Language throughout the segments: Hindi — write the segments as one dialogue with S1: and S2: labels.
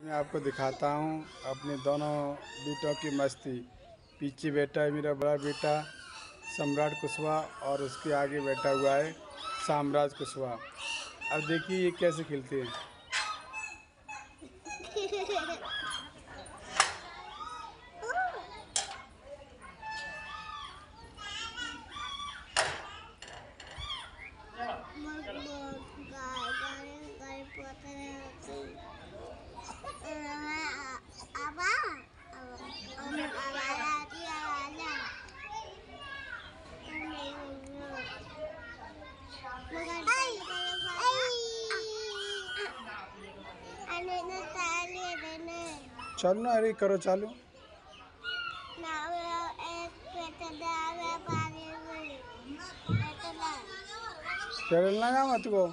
S1: मैं आपको दिखाता हूँ अपने दोनों बेटों की मस्ती। पीछे बैठा है मेरा बड़ा बेटा सम्राट कुशवाहा और उसके आगे बैठा हुआ है साम्राज्य कुशवाहा। अब देखिए ये कैसे खेलते हैं। चलो ना, अरे करो चालू। चलना ना मत को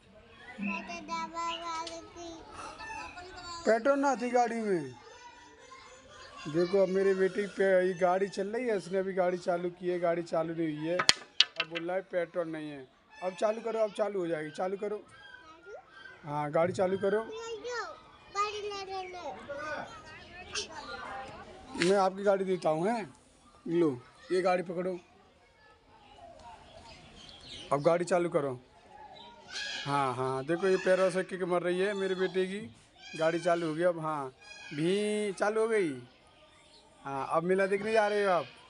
S1: पेट्रोल ना थी गाड़ी में। देखो अब मेरे बेटे पे ये गाड़ी चल रही है, इसने अभी गाड़ी चालू की है, गाड़ी चालू नहीं हुई है। अब बोल रहा है पेट्रोल नहीं है। अब चालू करो, अब चालू हो जाएगी। चालू करो, हाँ गाड़ी चालू करो। मैं आपकी गाड़ी देता हूँ, हैं लो ये गाड़ी पकड़ो। अब गाड़ी चालू करो। हाँ हाँ देखो ये पैरों से किक मर रही है मेरे बेटे की। गाड़ी चालू हो गई अब, हाँ भी चालू हो गई। हाँ अब मेला देखने जा रहे हो आप।